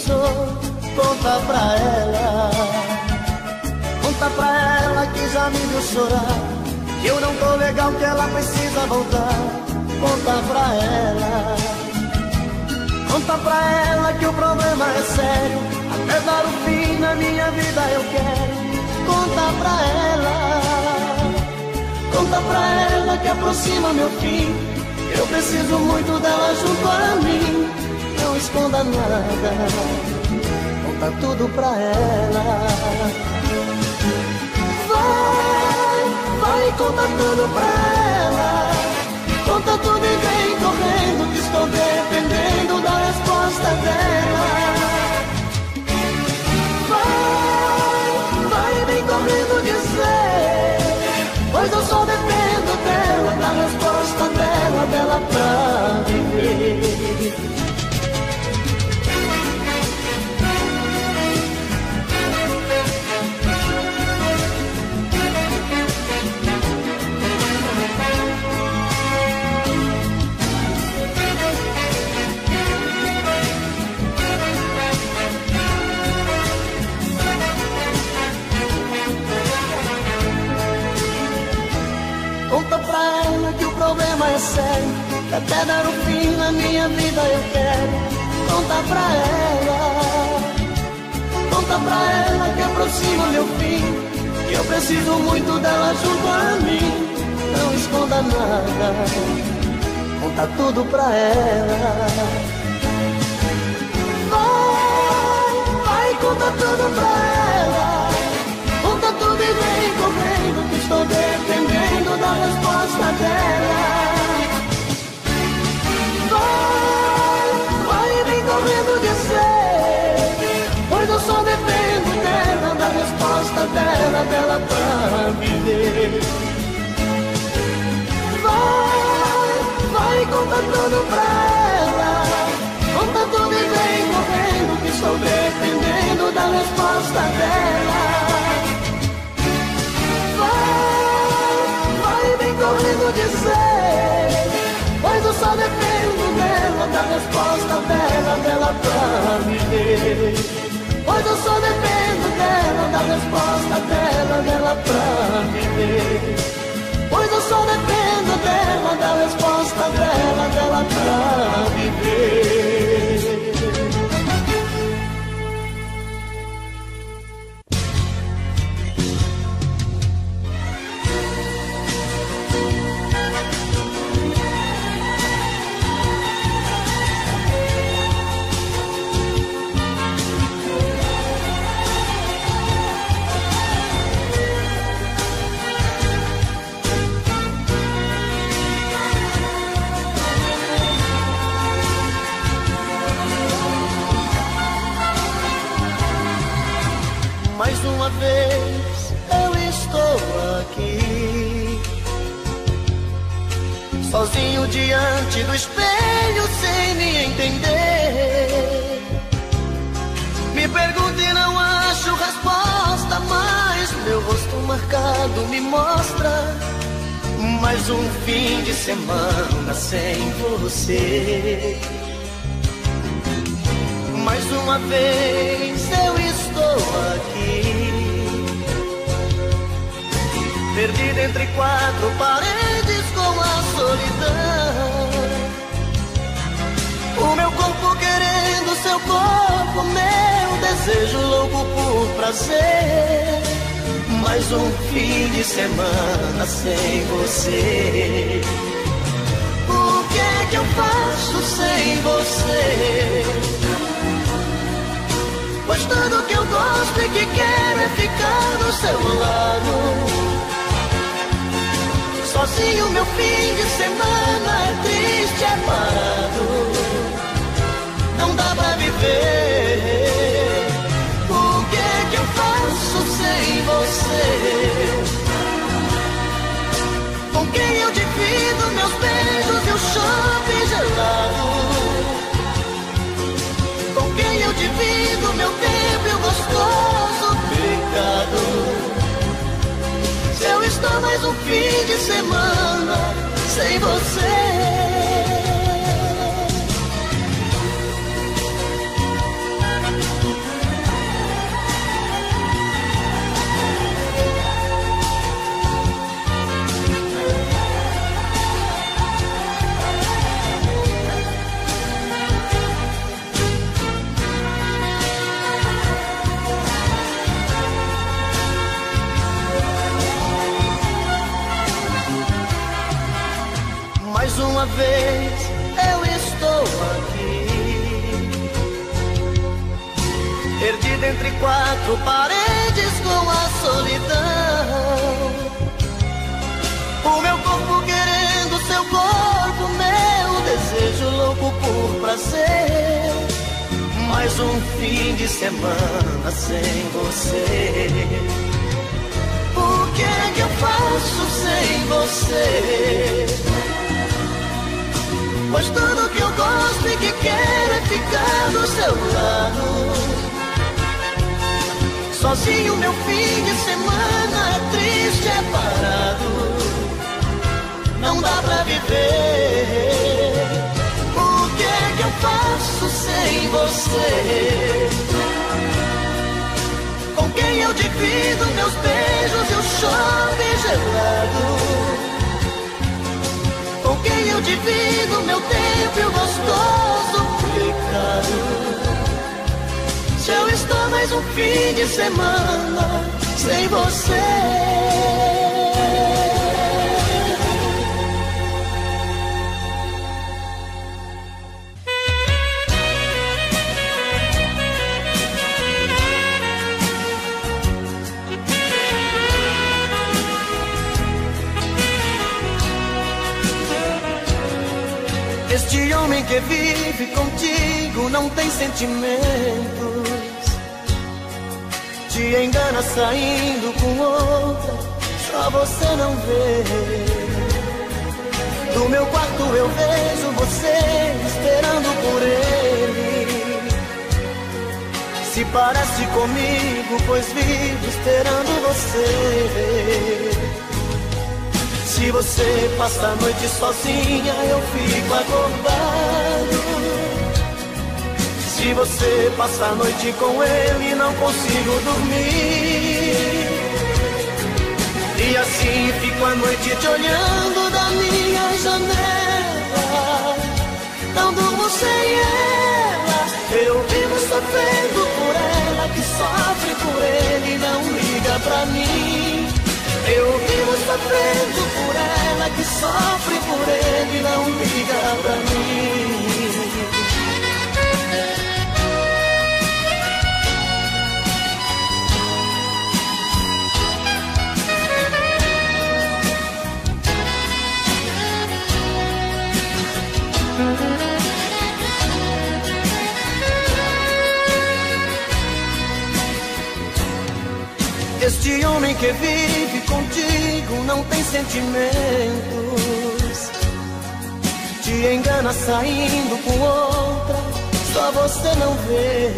sou. Conta pra ela, conta pra ela que já me viu chorar, que eu não tô legal, que ela precisa voltar. Conta pra ela, conta pra ela que o problema é sério, até dar o fim na minha vida eu quero. Conta pra ela, conta pra ela que aproxima meu fim, eu preciso muito dela junto a mim. Não esconda nada, conta tudo pra ela. Vai, conta tudo pra ela. Conta tudo e vem correndo, que estou dependendo da resposta dela. Vai, vem correndo dizer, pois eu só dependo dela, da resposta dela pra viver. Conta pra ela que o problema é sério, que até dar o fim na minha vida eu quero. Conta pra ela que aproxima meu fim, que eu preciso muito dela junto a mim. Não esconda nada, conta tudo pra ela. Vai, conta tudo pra ela. Conta tudo e vem correndo, que estou dependendo da resposta dela. Vai, vem correndo dizer, pois eu só dependo dela, da resposta dela pra viver. Vai, conta tudo pra ela. Conta tudo e vem correndo, que estou dependendo da resposta dela. Vai, vem correndo dizer, pois eu só dependo dela, da resposta dela pra viver. Pois eu só dependo dela, da resposta dela pra viver. Pois eu só dependo dela, da resposta dela pra viver. Mais uma vez eu estou aqui, sozinho diante do espelho, sem me entender. Me pergunto e não acho resposta, mas meu rosto marcado me mostra mais um fim de semana sem você. Mais uma vez eu estou aqui, perdido entre quatro paredes com a solidão. O meu corpo querendo seu corpo, meu desejo louco por prazer. Mais um fim de semana sem você. O que é que eu faço sem você? Pois tudo que eu gosto e que quero é ficar do seu lado. Sozinho meu fim de semana é triste, é parado. Não dá pra viver. O que é que eu faço sem você? Com quem eu divido meus beijos e o chope gelado? Com quem eu divido meu tempo e o gostoso pecado? Se eu estou mais um fim de semana sem você. vez eu estou aqui, perdido entre quatro paredes com a solidão. O meu corpo querendo seu corpo, meu desejo louco por prazer. Mais um fim de semana sem você. O que é que eu faço sem você? Pois tudo que eu gosto e que quero é ficar do seu lado. Sozinho meu fim de semana é triste, é parado. Não dá pra viver. O que é que eu faço sem você? Com quem eu divido meus beijos e o chove gelado? Com quem eu divido meu tempo e o gostoso pecado? Se eu estou mais um fim de semana sem você. Este homem que vive contigo não tem sentimentos, te engana saindo com outra, só você não vê. Do meu quarto eu vejo você esperando por ele. Se parece comigo, pois vivo esperando você. Se você passa a noite sozinha, eu fico acordado. Se você passa a noite com ele, não consigo dormir. E assim fico a noite te olhando da minha janela. Não durmo sem ela, eu vivo sofrendo por ela, que sofre por ele e não liga pra mim. Eu vivo sofrendo por ela, que sofre por ele e não liga pra mim. Este homem que vive contigo não tem sentimentos, te engana saindo com outra, só você não vê.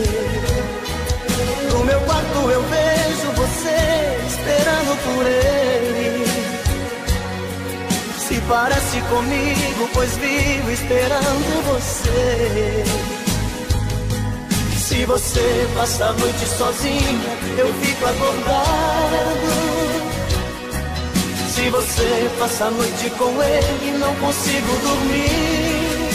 No meu quarto eu vejo você esperando por ele. Se parece comigo, pois vivo esperando você. Se você passa a noite sozinha, eu fico acordado. Se você passa a noite com ele, não consigo dormir.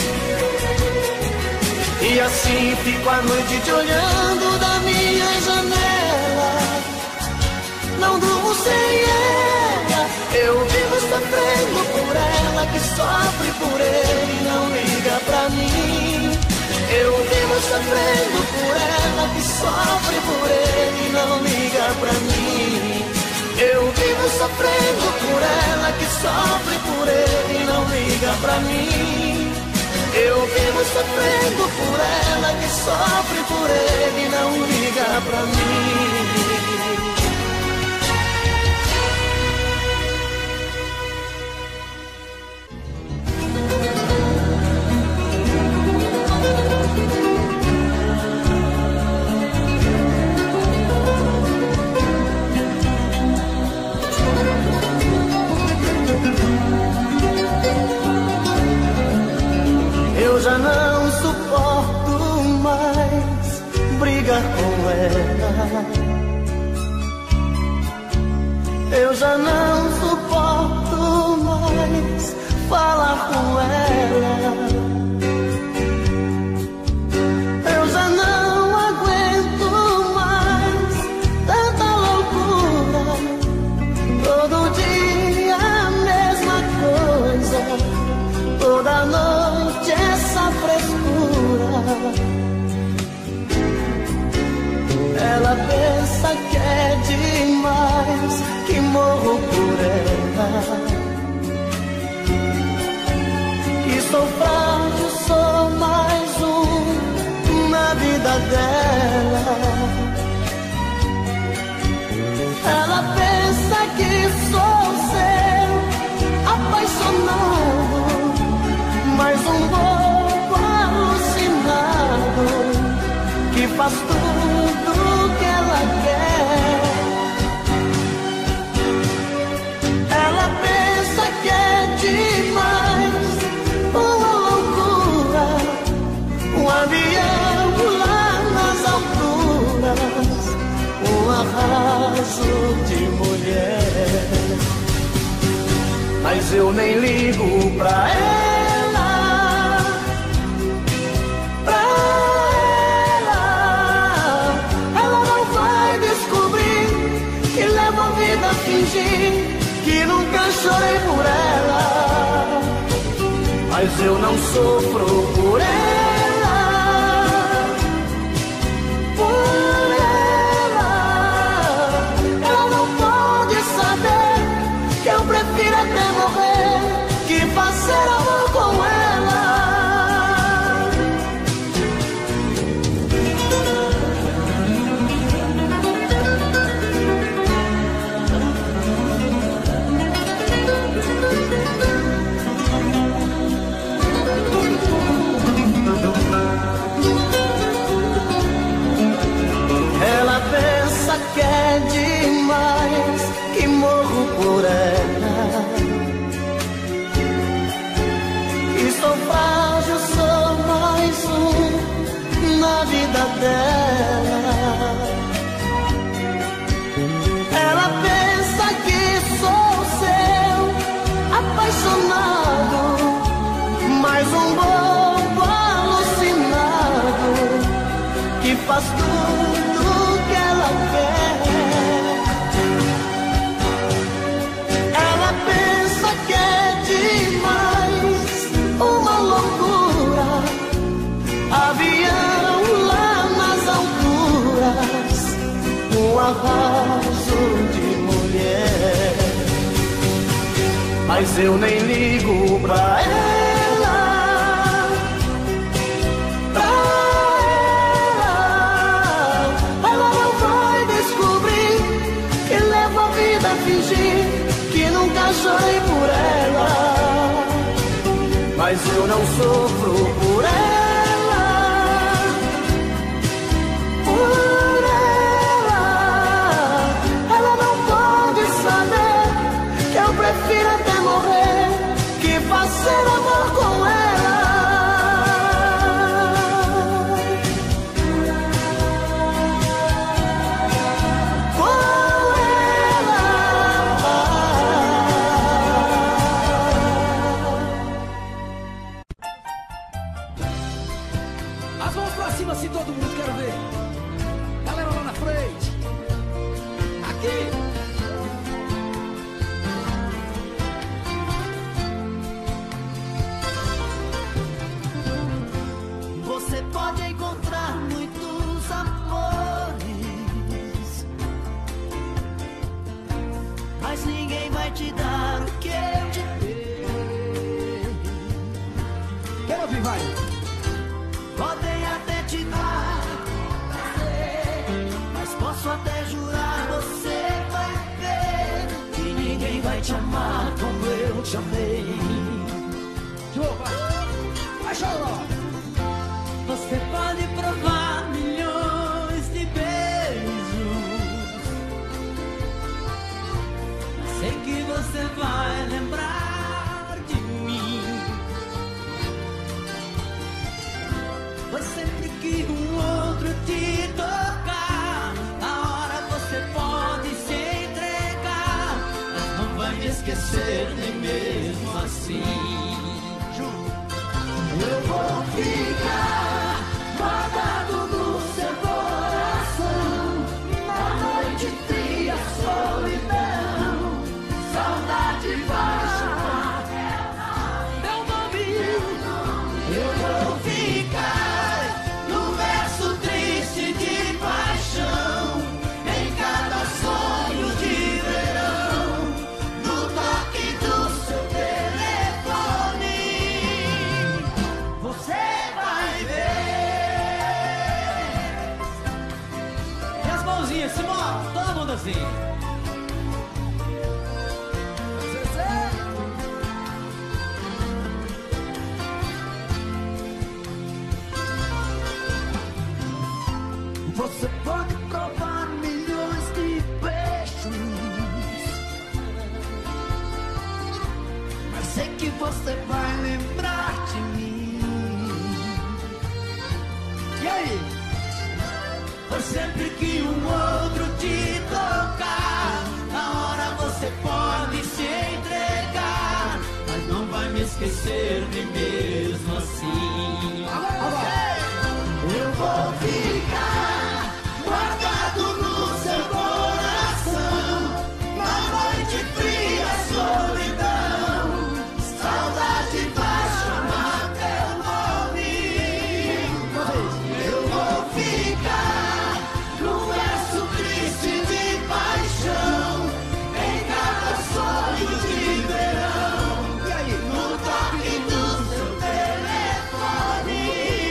E assim fico a noite te olhando da minha janela. Não durmo sem ela, eu vivo sofrendo por ela, que sofre por ele e não liga pra mim. Eu vivo sofrendo por ela, que sofre por ele e não liga pra mim. Eu vivo sofrendo por ela, que sofre por ele e não liga pra mim. Eu vivo sofrendo por ela, que sofre por ele e não liga pra mim. Eu já não suporto mais brigar com ela. Eu já não suporto mais falar com ela. Eu já não aguento mais tanta loucura. Todo dia a mesma coisa. Ela pensa que é demais, que morro por ela. Que sou frágil, sou mais um na vida dela. Ela pensa que sou seu apaixonado, mais um bobo alucinado que faz tudo que ela quer. Ela pensa que é demais, uma loucura, um avião lá nas alturas, um arraso de mulher. Mas eu nem ligo pra ela, pra ela. Ela não vai descobrir que levo a vida a fingir que nunca chorei por ela. Mas eu não sofro por ela, por ela. Ela não pode saber que eu prefiro até morrer que fazer amor com ela. Ela pensa que é demais, que morro por ela. Que sou frágil, sou mais um na vida dela. Ela pensa que sou seu apaixonado, mais um bobo alucinado que faz tudo que ela quer. Ela pensa que é demais, uma loucura, avião lá nas alturas, um arraso de mulher. Mas eu nem ligo pra ela, pra ela. Ela não vai descobrir que levo a vida a fingir que nunca chorei por ela. Mas eu não sofro por ela, por ela. Ela não pode saber que eu prefiro até morrer que fazer amor com ela. Com ela. As mãos pra cima assim todo mundo, quero ver. Galera lá na frente. Aqui. Você pode encontrar muitos amores, mas ninguém vai te dar o que eu te dei. Quero ouvir, vai. Podem até te dar prazer, mas posso até jurar, você vai ver que ninguém vai te amar como eu te amei. João, vai. Vai, Xaló. Você pode provar milhões de beijos, sei que você vai lembrar de mim. Pois sempre que um outro te tocar, a hora aí, Simão, todo mundo assim. Você pode provar milhões de beijos, mas sei que você vai lembrar de mim. E aí? Por sempre que um outro te tocar, na hora você pode se entregar, mas não vai me esquecer nem mesmo assim. Eu vou ficar guardado no seu coração, na noite fria, solidão, saudade vai chamar teu nome. Eu vou ficar num verso triste de paixão, em cada sonho de verão, no toque do seu telefone.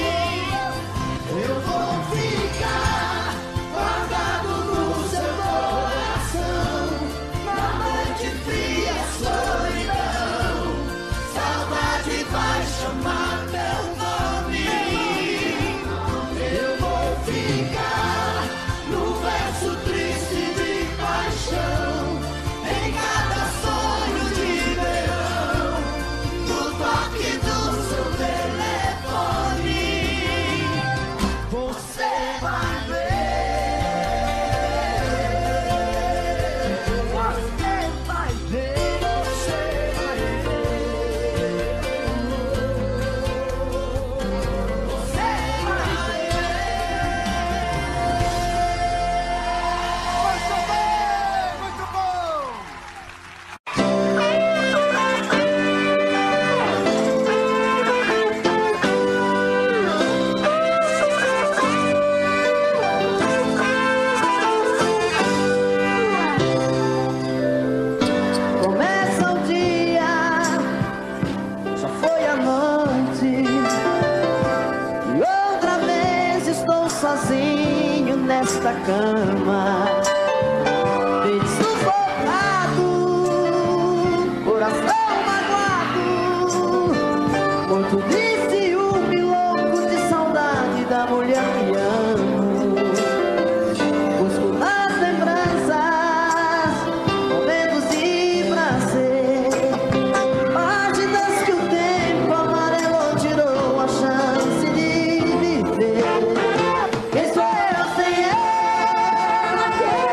Eu vou ficar guardado no seu coração, na noite fria, solidão, saudade vai chamar teu nome. Eu vou ficar no verso triste de paixão, em cada sonho de verão, no toque do seu telefone. Você vai ver, você vai ver, você vai ver, você vai ver. Muito bom! Começa o dia, só foi a noite, e outra vez estou sozinho nesta cama, peito sufocado, coração magoado, morto de ciúme, louco de saudade da mulher que amo. Busco nas lembranças momentos de prazer, páginas que o tempo amarelou, tirou a chance de viver. Quem sou eu sem ela?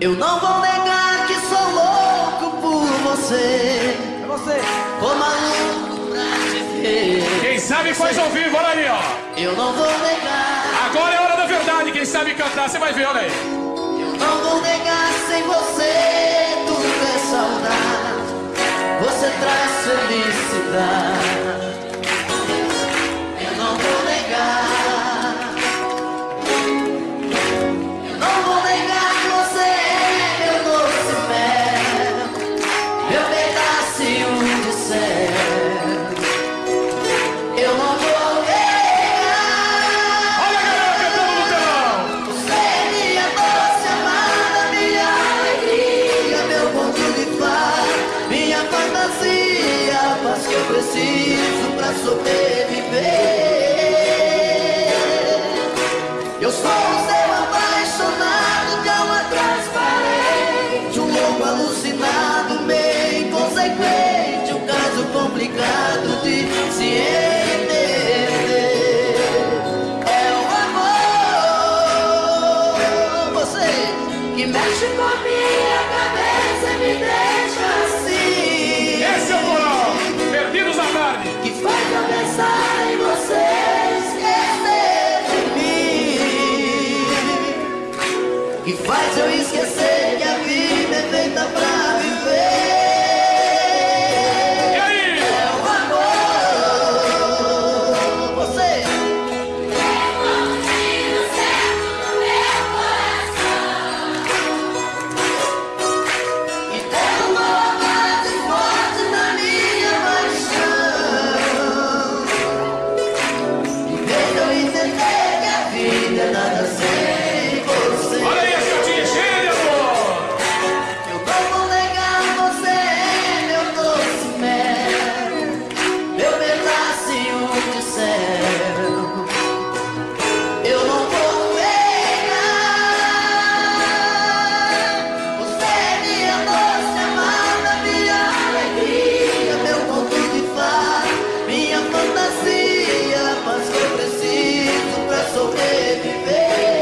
Eu não vou negar que sou louco por você. É você. Tô maluco pra te ver. Quem sabe faz ao vivo, olha aí, ó. Eu não vou negar. Agora é a hora da verdade, quem sabe cantar, você vai ver, olha aí. Eu não vou negar, sem você tudo é saudade. Você traz felicidade. Eu não vou negar. Eu não vou negar que você é meu doce mel, meu pedacinho de céu. Eu não vou negar. Olha a galera cantando no telão. Você é minha doce amada, minha alegria, meu ponto de paz, minha fantasia, a paz que eu preciso pra sobreviver. Eu sou o seu apaixonado de alma transparente, um louco alucinado, meio inconsequente, um caso complicado de se entender. É o amor, você que mexe com a minha cabeça e me deixa assim. Esse é o moral, perdidos na tarde. Que faz eu pensar em você, esquecer de mim. Que faz eu esquecer que a vida é feita pra viver. E aí? É o amor, você. E derrubou mais forte na minha paixão. E fez eu entender que a vida é nada sem você. Olha aí a chatinha cheia de amor. Eu não vou negar, você é meu doce mel, meu pedacinho de céu. Eu não vou negar. Você é minha doce amada, minha alegria, meu ponto de paz, minha fantasia, a paz que eu preciso pra sobreviver.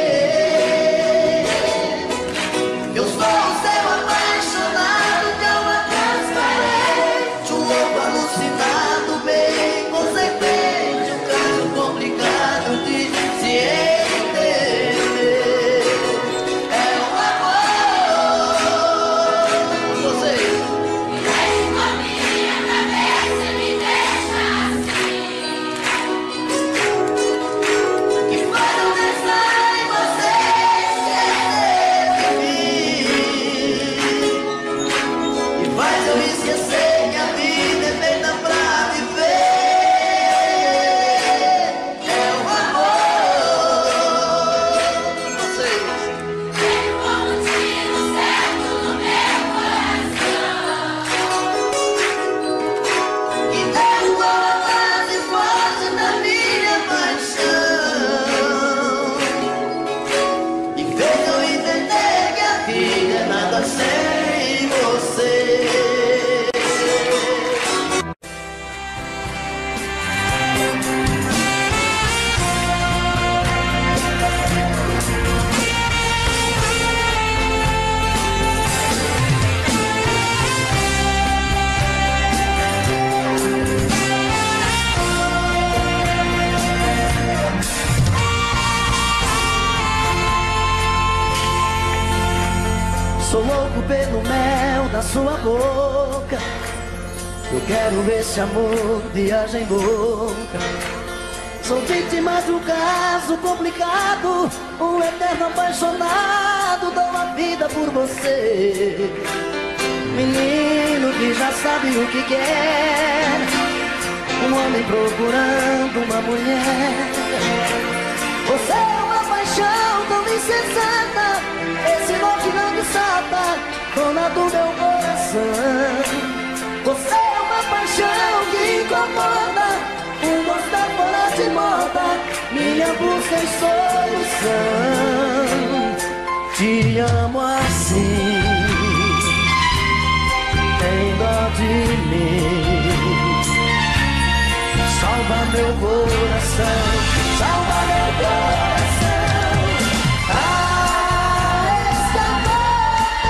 Eu sou o seu apaixonado de alma transparente, um louco alucinado, bem inconsequente, um caso complicado de se entender. É o amor, você. Que faz eu pensar em você, esquecer de mim. Que faz eu esquecer que a vida é feita pra viver. É o amor, você. Que derrubou a base forte da minha paixão. E fez eu entender que a vida é nada sem você. Sou louco pelo mel da sua boca. Eu quero esse amor, viagem louca. Sou vítima de um caso complicado, um eterno apaixonado, dou a vida por você. Menino que já sabe o que quer, um homem procurando uma mulher. Você é uma paixão tão insensata, esse nó que não me salta, dona do meu coração. Você é uma paixão que incomoda, um gostar fora de moda, minha busca e solução. Te amo assim, tem dó de mim. Salva meu coração, salva meu coração. Ah, esse amor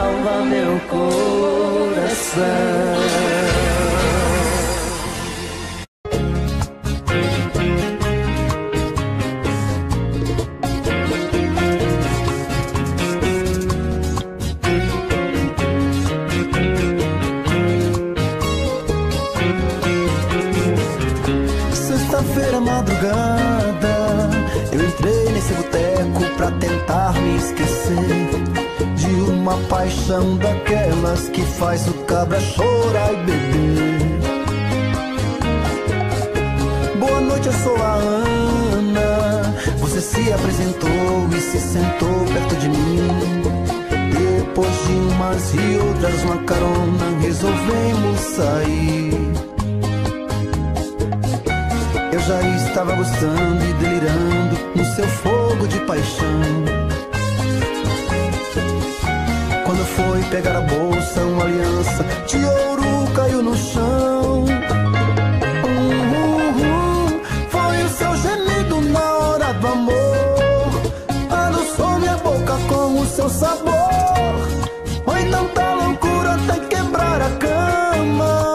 salva meu coração. Sexta-feira, madrugada, eu entrei nesse boteco pra tentar me esquecer de uma paixão daquelas que faz o cabra chorar e beber. Boa noite, eu sou a Ana. Você se apresentou e se sentou perto de mim. Depois de umas e outras, uma carona, resolvemos sair. Eu já estava gostando e delirando no seu fogo de paixão. Quando foi pegar a bolsa, uma aliança de ouro caiu no chão. Foi o seu gemido na hora do amor, adoçou minha boca com o seu sabor. Foi tanta loucura até quebrar a cama.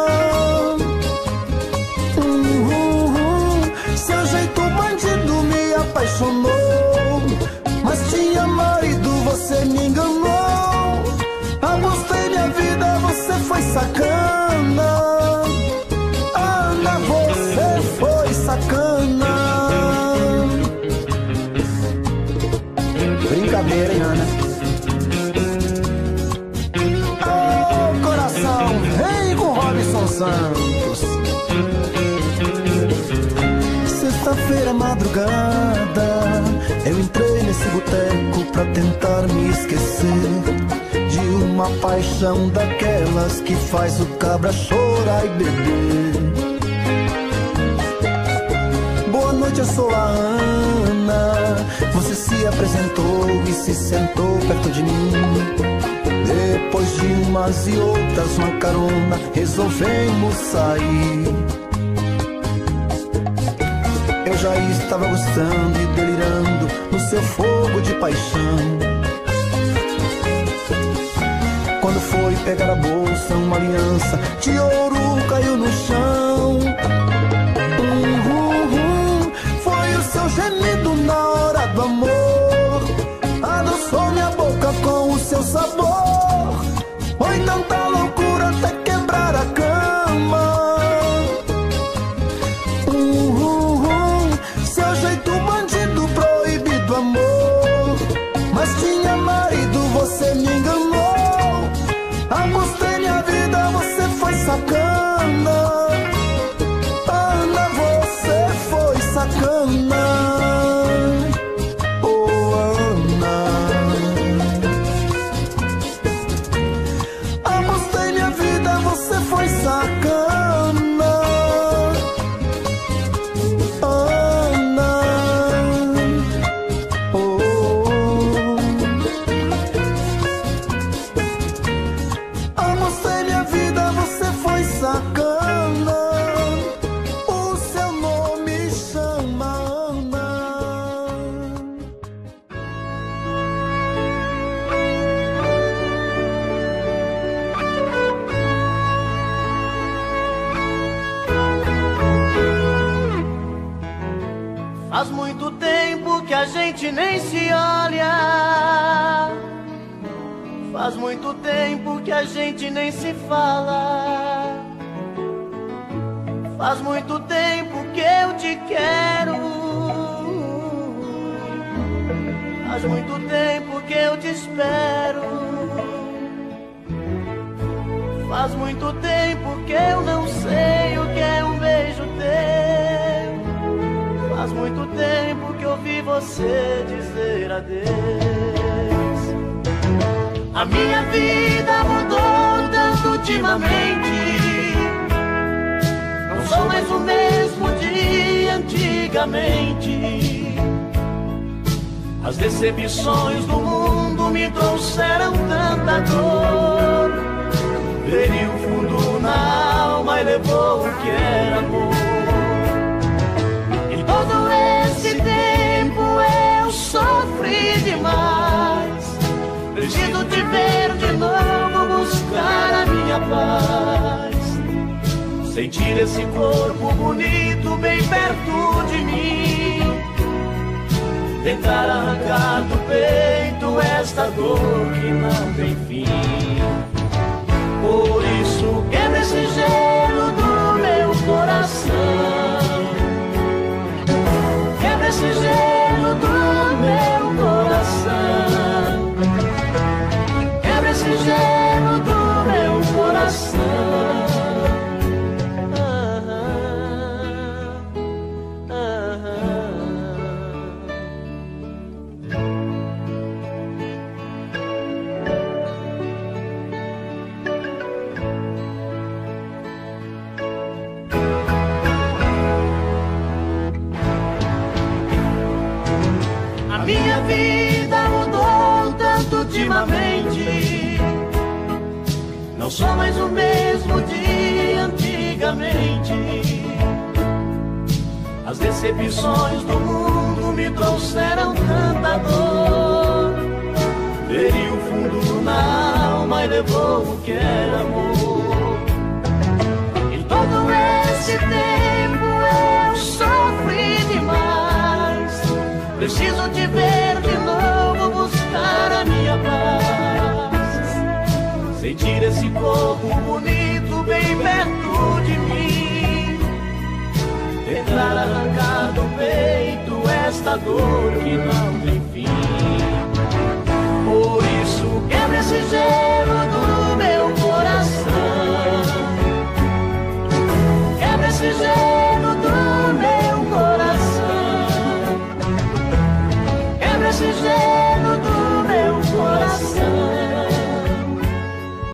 Seu jeito bandido me apaixonou, mas tinha marido, você me enganou. Apostei minha vida, você foi sacana. Ana, você foi sacana. Brincadeira, hein, Ana? Oh, coração, vem com Robson Santos. Sexta-feira, madrugada, eu entrei nesse boteco pra tentar me esquecer de uma paixão daquelas que faz o cabra chorar e beber. Boa noite, eu sou a Ana. Você se apresentou e se sentou perto de mim. Depois de umas e outras, uma carona, resolvemos sair. Eu já estava gostando e delirando no seu fogo de paixão. Quando foi pegar a bolsa, uma aliança de ouro caiu no chão. Foi o seu gemido na hora do amor, adoçou minha boca com o seu sabor. Foi tanta loucura até quebrar a cama. Seu jeito bandido, proibido amor, mas tinha marido, você me enganou. Apostei minha vida, você foi sacana. Ana, você foi sacana. Oh, Ana. Apostei minha vida, você foi sacana. Ana. Apostei minha vida, você foi sacana. O seu nome chama Ana. Faz muito tempo que a gente nem se olha. Faz muito tempo que a gente nem se fala. Faz muito tempo que eu te quero. Faz muito tempo que eu te espero. Faz muito tempo que eu não sei o que é um beijo teu. Faz muito tempo que ouvi você dizer adeus. A minha vida mudou tanto ultimamente. Não sou mais o mesmo de antigamente. As decepções do mundo me trouxeram tanta dor. Feriu fundo na alma e levou o que era amor. Em todo esse tempo eu sofri demais. Preciso te ver de novo. paz. Sentir esse corpo bonito bem perto de mim, tentar arrancar do peito esta dor que não tem fim. Por isso quebra esse gelo do meu coração, quebra esse gelo do meu coração, quebra esse gelo do meu coração. Minha vida mudou tanto ultimamente, não sou mais o mesmo de antigamente. As decepções do mundo me trouxeram tanta dor, feriu fundo na alma e levou o que era amor. Em todo esse tempo eu sofri demais, preciso te ver de novo, buscar a minha paz. Sentir esse corpo bonito bem perto de mim, tentar arrancar do peito esta dor que não tem fim. Por isso quebra esse gelo do meu coração, quebra esse gelo do meu coração, esse jeito